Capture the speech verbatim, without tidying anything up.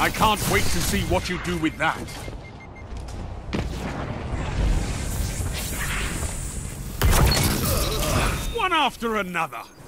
I can't wait to see what you do with that. One after another.